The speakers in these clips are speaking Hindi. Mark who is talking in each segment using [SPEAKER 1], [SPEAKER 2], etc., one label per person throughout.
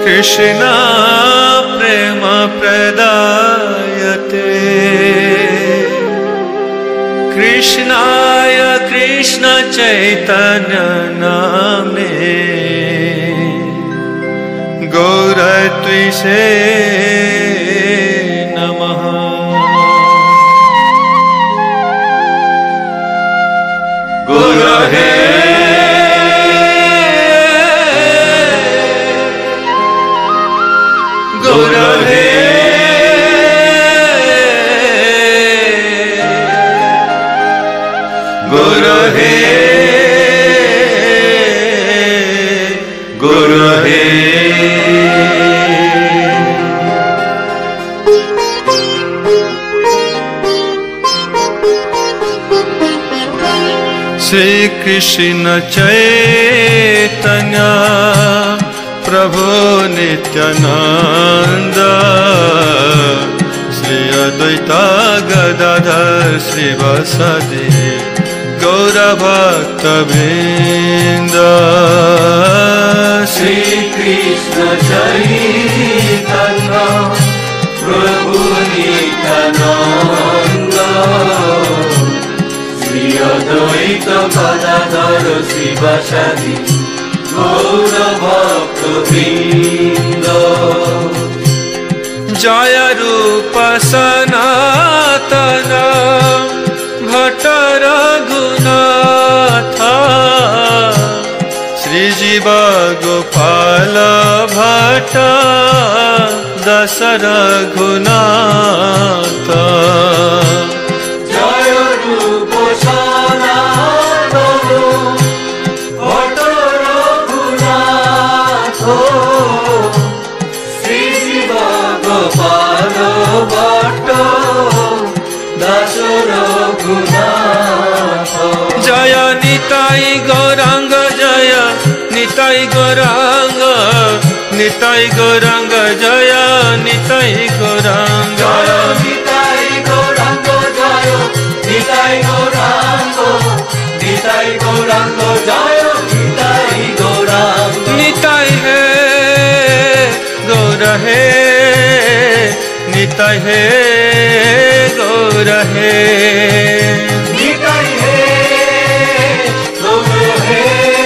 [SPEAKER 1] कृष्णा प्रेम प्रदायते कृष्णाय कृष्ण चैतन्य नाम्ने गौरत्विषे नमः। गुरहे गुरहे गुरहे गुरहे श्री कृष्ण चैतन्य प्रभु नित्यानंद श्री अद्वैत गदाधर श्रीवासदि गौरभक्तवृंद।
[SPEAKER 2] श्री कृष्ण चैतन्य प्रभु नित्यानंद श्री अद्वैत गदाधर श्रीवासदि गौरभक्तवृंद।
[SPEAKER 1] जय रूप सनातन भट्ट रघुनाथ श्रीजीव गोपाल भट्ट दश रघुनाथ।
[SPEAKER 2] जय रूप सनातन भट्ट रघुनाथ श्रीजीव गोपाल भट्ट दश रघुनाथ।
[SPEAKER 1] जय निताई गौरांग जय निताई गौरांग निताई गौरांग जय निताई गौरांग।
[SPEAKER 2] जय निताई गौरांग जय निताई गौरांग निताई गौरांग जय निताई गौरांग।
[SPEAKER 1] निताई है गौर है निताई है गौर है
[SPEAKER 2] निताई है गौर है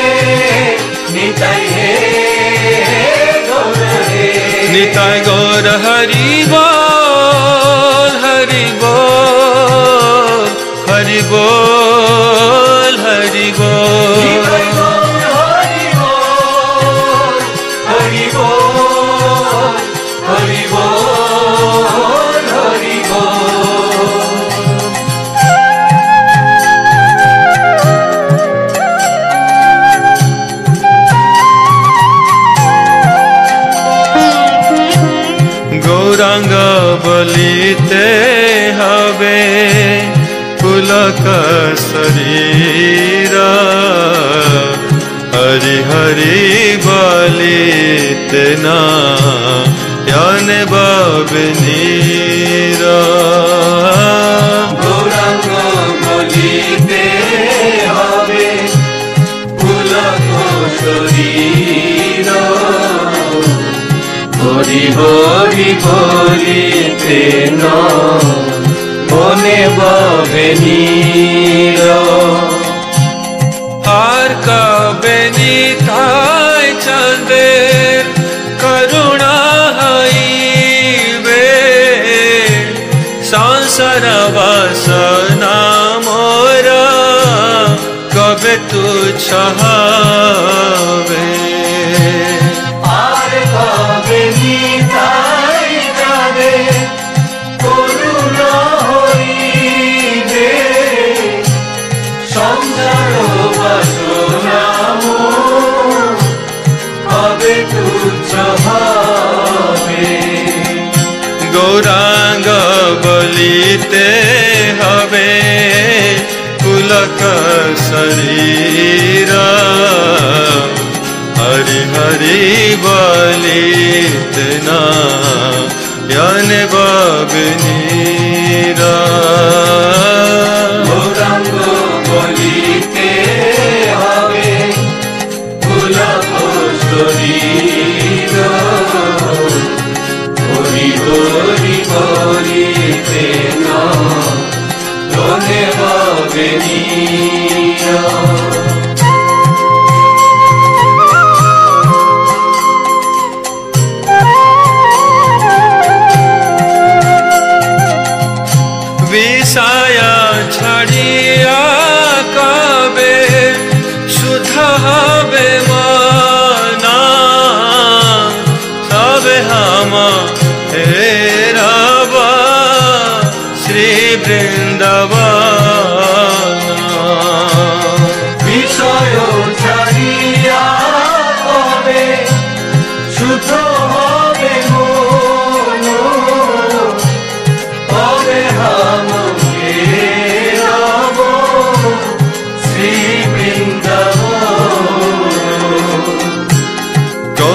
[SPEAKER 2] निताई है गौर है।
[SPEAKER 1] निताई गौर हरि बोल हरि बोल हरि बोल हरि बोल।
[SPEAKER 2] निताई गौर हरि बोल हरि बोल हरि बोल हरि बोल।
[SPEAKER 1] गौरांग बलिते हवे पुलक शरीर हरि हरि बलिते ना याने बबनीर।
[SPEAKER 2] गौरांग बलिते हवे पुलक शरीर हरि हरि बलिते न मने बबनीर।
[SPEAKER 1] आर कबे निताई चंदेर करुणा हईबे संसार वासना मोर कबे तुच्छ हवे।
[SPEAKER 2] आर कबे निताई जाबे करुणा हईबे संसार वासना मोर कबे तुच्छ हवे।
[SPEAKER 1] गौरांग बलिते हवे पुलक शरीर हरि हरि बलिते ना याने बबनीर।
[SPEAKER 2] गौरांग बलिते हवे पुलक शरीर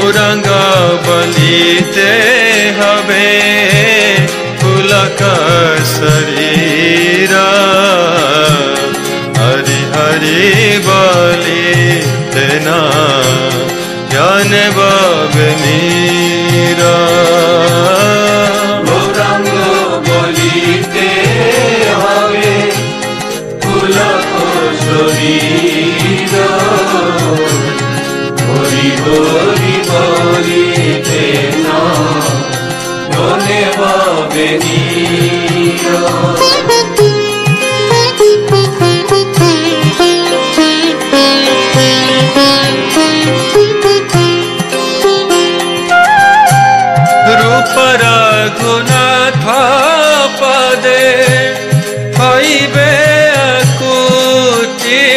[SPEAKER 1] गौरांग बलिते हवे पुलक शरीर हरि हरि बलिते ना जाने बाबे मीरा
[SPEAKER 2] गौरांग बलिते हवे पुलक शरीर हरि हरि बलिते ना जाने बाबे मीरा
[SPEAKER 1] रघुनाथ पदे हईबे अकुति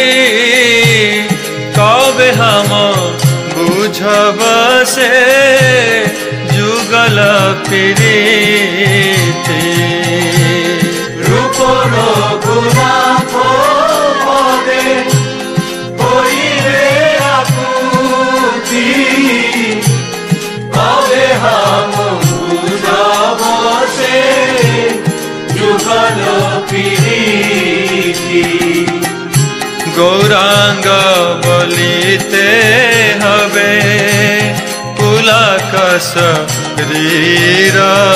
[SPEAKER 1] कबे हम बुझब से जुगल प्रीति
[SPEAKER 2] रूप रघुनाथ पदे हईबे अकुति कबे हम
[SPEAKER 1] गौरांग बलिते हवे पुलक शरीर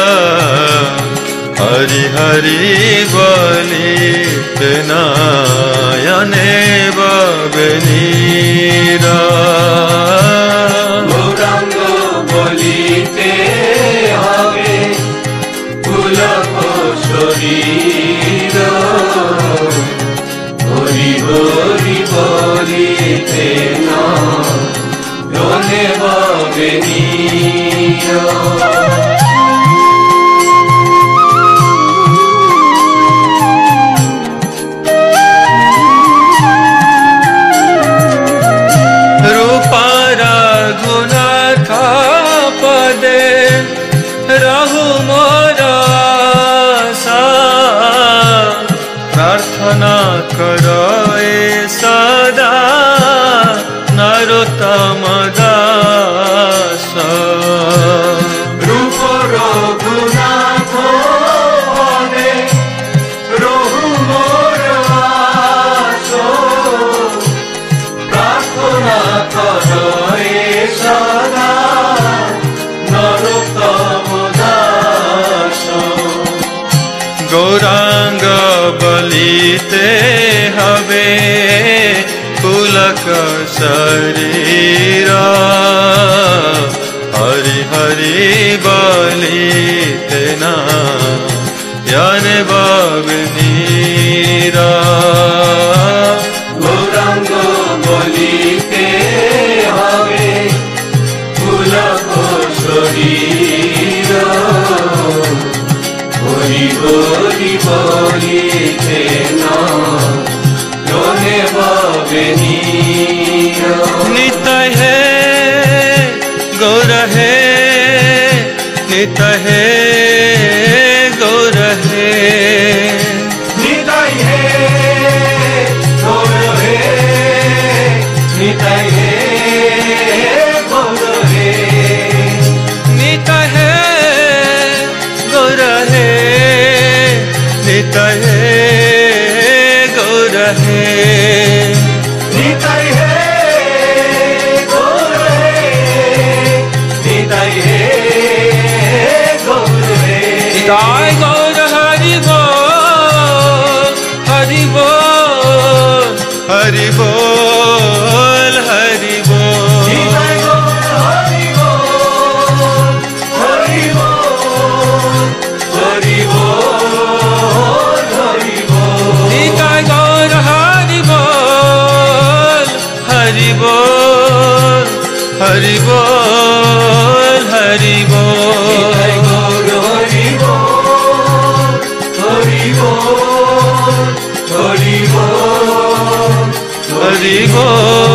[SPEAKER 1] हरि हरि बलिते नयने बाबे नीरा
[SPEAKER 2] गौरांग बलिते हवे पुलक शरीर हरि हरि बलिते नयने बाबे नीरा
[SPEAKER 1] रघुनाथ पदे रहु मोर आशा प्रार्थना करे सदा नरोत्तम दास
[SPEAKER 2] रूप रघुनाथ पदे रहु मोर आशा प्रार्थना करे सदा नरोत्तम दास
[SPEAKER 1] गौरांग बलिते हवे पुलक शरीर हरि हरि बलिते नयने बाबे नीरा
[SPEAKER 2] गौरांग बलिते हवे पुलक शरीर हरि हरि बलिते नयने बाबे नीरा
[SPEAKER 1] नित्य है गौर है नित्य है गौर है
[SPEAKER 2] निताई है गौर है निताई है गौर है
[SPEAKER 1] नित्य है गौर है नित्य है गौर है
[SPEAKER 2] निताई है गौर है निताई है गौर है
[SPEAKER 1] निताय गौर हरि बोल हरि बोल हरि बोल हरि बोल
[SPEAKER 2] निताई गौर हरि बोल हरि बोल हरि बोल हरि बोल
[SPEAKER 1] निताय गौर हरि बोल हरि बोल हरि बोल हरि बोल
[SPEAKER 2] निताई गौर हरि बोल हरि बोल हरि बोल
[SPEAKER 1] हरि बोल